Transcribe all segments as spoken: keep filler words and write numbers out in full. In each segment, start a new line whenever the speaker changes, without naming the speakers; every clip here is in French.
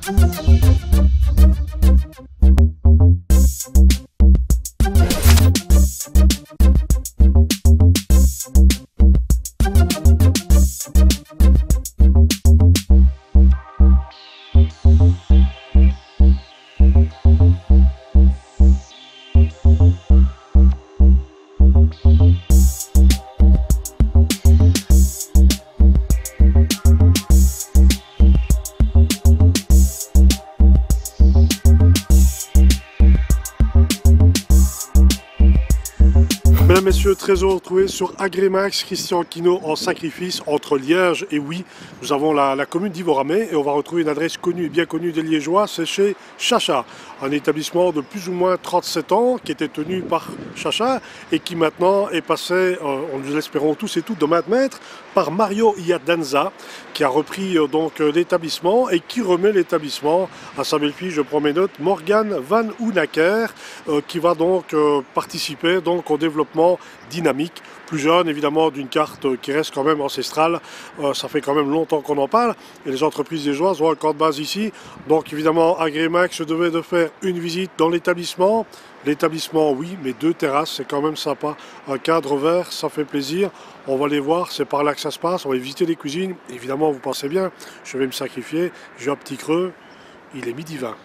Mesdames, Messieurs, très heureux de retrouver sur Agrimax Christian Quinault en sacrifice entre Liège et oui, nous avons la, la commune d'Ivoramé et on va retrouver une adresse connue et bien connue des Liégeois, c'est chez Chacha, un établissement de plus ou moins trente-sept ans qui était tenu par Chacha et qui maintenant est passé, euh, nous l'espérons tous et toutes de main de maître, par Mario Iadanza qui a repris euh, donc euh, l'établissement et qui remet l'établissement à sa belle-fille, je prends mes notes, Morgane Van Hounaker, euh, qui va donc euh, participer donc au développement dynamique, plus jeune évidemment d'une carte qui reste quand même ancestrale, euh, ça fait quand même longtemps qu'on en parle et les entreprises liégeoises ont un camp de base ici, donc évidemment Agrimax devait de faire une visite dans l'établissement, l'établissement oui, mais deux terrasses, c'est quand même sympa, un cadre vert, ça fait plaisir, on va les voir, c'est par là que ça se passe, on va visiter les cuisines, évidemment vous pensez bien, je vais me sacrifier, j'ai un petit creux, il est midi vingt.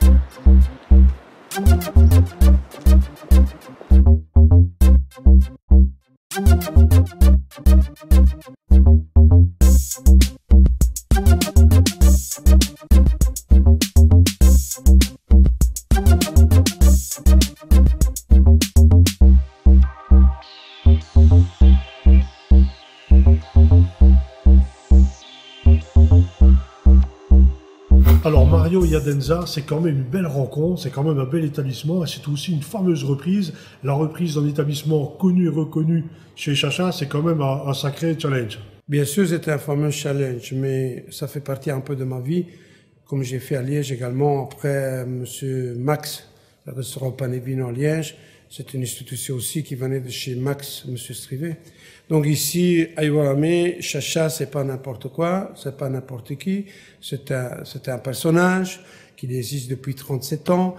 Alors Mario Iadanza, c'est quand même une belle rencontre, c'est quand même un bel établissement et c'est aussi une fameuse reprise. La reprise d'un établissement connu et reconnu chez Chacha, c'est quand même un, un sacré challenge.
Bien sûr, c'était un fameux challenge, mais ça fait partie un peu de ma vie, comme j'ai fait à Liège également. Après, Monsieur Max, le restaurant Panévino à Liège, c'est une institution aussi qui venait de chez Max, Monsieur Strivet. Donc ici, à Ivoramé, Chacha, c'est pas n'importe quoi, c'est pas n'importe qui, c'est un, c'est un personnage qui existe depuis trente-sept ans.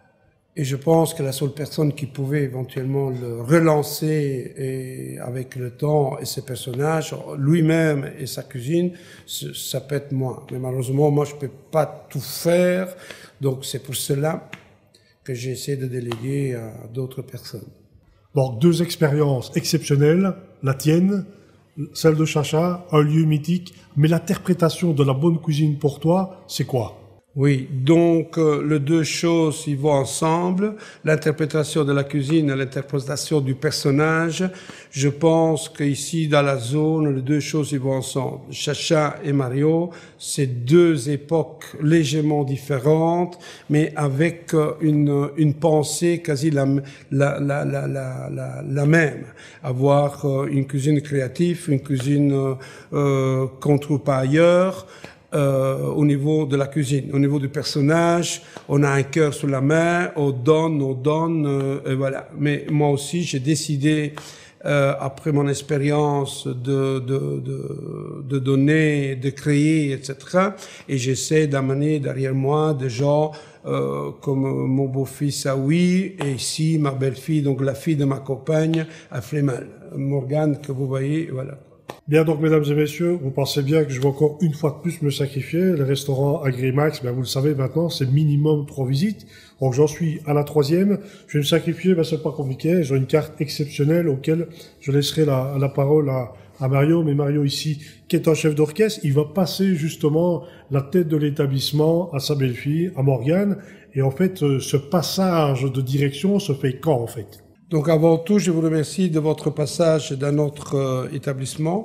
Et je pense que la seule personne qui pouvait éventuellement le relancer et avec le temps et ses personnages, lui-même et sa cuisine, ça peut être moi. Mais malheureusement, moi, je peux pas tout faire. Donc c'est pour cela que j'ai essayé de déléguer à d'autres personnes.
Donc deux expériences exceptionnelles, la tienne, celle de Chacha, un lieu mythique, mais l'interprétation de la bonne cuisine pour toi, c'est quoi ?
Oui, donc euh, les deux choses, ils vont ensemble. L'interprétation de la cuisine et l'interprétation du personnage. Je pense qu'ici, dans la zone, les deux choses, ils vont ensemble. Chacha et Mario, c'est deux époques légèrement différentes, mais avec euh, une, une pensée quasi la, la, la, la, la, la, la même. Avoir euh, une cuisine créative, une cuisine euh, euh, qu'on trouve pas ailleurs. Euh, au niveau de la cuisine, au niveau du personnage, on a un cœur sous la main, on donne, on donne, euh, et voilà. Mais moi aussi, j'ai décidé, euh, après mon expérience, de, de, de, de donner, de créer, et cetera. Et j'essaie d'amener derrière moi des gens euh, comme mon beau-fils Aoui, et ici ma belle-fille, donc la fille de ma compagne, à Flémal, Morgane, que vous voyez, voilà.
Bien donc mesdames et messieurs, vous pensez bien que je vais encore une fois de plus me sacrifier. Le restaurant Agrimax, ben vous le savez maintenant, c'est minimum trois visites. Donc j'en suis à la troisième. Je vais me sacrifier, ben c'est pas compliqué. J'ai une carte exceptionnelle auquel je laisserai la, la parole à, à Mario. Mais Mario ici, qui est un chef d'orchestre, il va passer justement la tête de l'établissement à sa belle-fille, à Morgane. Et en fait, ce passage de direction se fait quand en fait ?
Donc avant tout, je vous remercie de votre passage dans notre euh, établissement.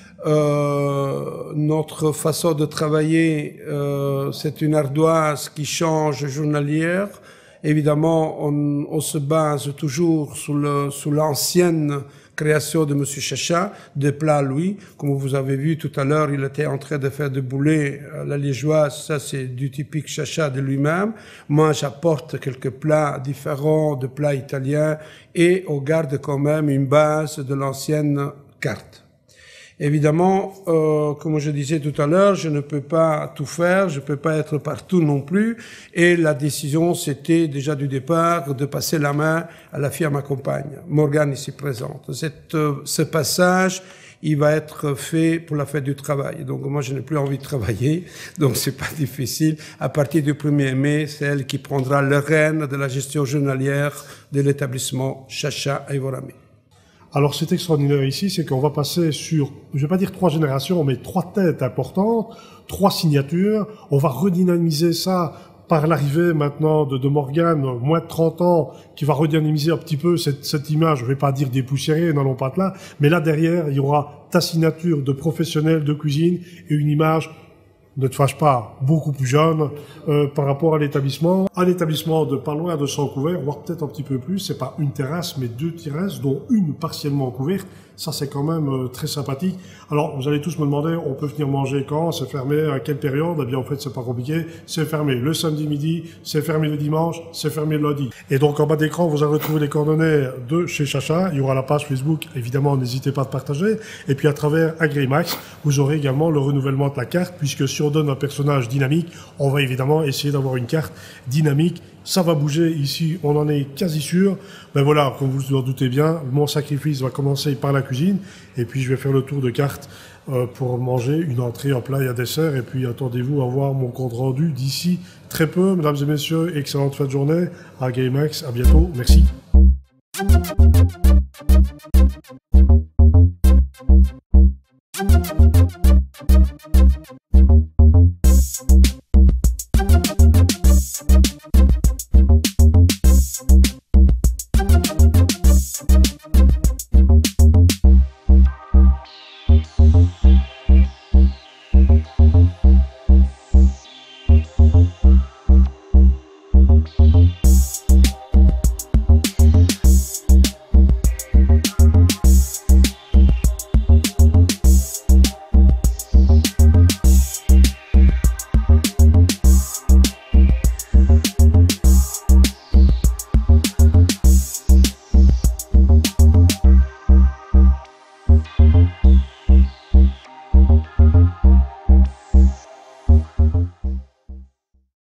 Euh, notre façon de travailler, euh, c'est une ardoise qui change journalière. Évidemment, on, on se base toujours sous le, sous l'ancienne création de Monsieur Chacha, des plats lui. Comme vous avez vu tout à l'heure, il était en train de faire des boulets à la liégeoise. Ça, c'est du typique Chacha de lui-même. Moi, j'apporte quelques plats différents de plats italiens et on garde quand même une base de l'ancienne carte. Évidemment, euh, comme je disais tout à l'heure, je ne peux pas tout faire, je ne peux pas être partout non plus. Et la décision, c'était déjà du départ de passer la main à la fille à ma compagne, Morgane ici présente. Cette, euh, ce passage, il va être fait pour la fête du travail. Donc moi, je n'ai plus envie de travailler, donc c'est pas difficile. À partir du premier mai, c'est elle qui prendra le rêne de la gestion journalière de l'établissement Chacha à Ivoramé.
Alors, c'est extraordinaire ici, c'est qu'on va passer sur, je vais pas dire trois générations, mais trois têtes importantes, trois signatures. On va redynamiser ça par l'arrivée maintenant de, de Morgane, moins de trente ans, qui va redynamiser un petit peu cette, cette image, je vais pas dire dépoussiérée, n'allons pas de là, mais là derrière, il y aura ta signature de professionnel de cuisine et une image, ne te fâche pas, beaucoup plus jeune euh, par rapport à l'établissement. À l'établissement de pas loin de cent couverts, voire peut-être un petit peu plus, c'est pas une terrasse, mais deux terrasses, dont une partiellement couverte. Ça, c'est quand même euh, très sympathique. Alors, vous allez tous me demander, on peut venir manger quand? C'est fermé à quelle période? Eh bien, en fait, c'est pas compliqué. C'est fermé le samedi midi, c'est fermé le dimanche, c'est fermé le lundi. Et donc, en bas d'écran, vous allez retrouver les coordonnées de chez Chacha. Il y aura la page Facebook. Évidemment, n'hésitez pas à partager. Et puis, à travers Agrimax, vous aurez également le renouvellement de la carte, puisque si on donne un personnage dynamique, on va évidemment essayer d'avoir une carte dynamique. Ça va bouger ici, on en est quasi sûr. Ben voilà, comme vous en doutez bien, mon sacrifice va commencer par la cuisine, et puis je vais faire le tour de carte euh, pour manger une entrée, un plat et un dessert, et puis attendez-vous à voir mon compte rendu d'ici très peu. Mesdames et messieurs, excellente fin de journée, à Agrimax, à bientôt, merci.